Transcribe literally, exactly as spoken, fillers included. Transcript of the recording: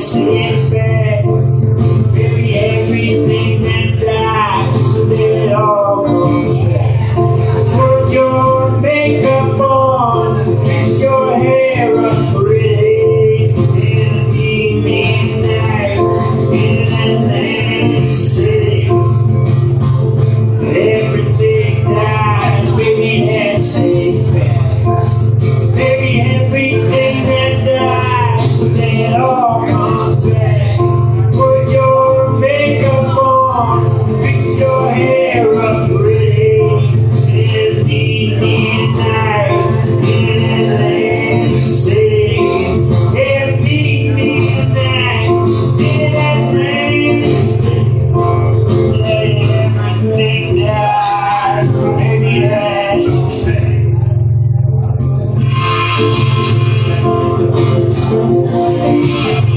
take back. Baby, everything that dies, so that it all comes back. Put your makeup on, fix your hair up pretty, and meet me tonight in Atlantic City. Everything dies, baby, that's it back. Baby, everything that dies, so that it all comes back. Put your makeup on, fix your hair up pretty, and meet me tonight in Atlantic City. And meet me tonight in Atlantic City. Everything dies, baby, that's it back.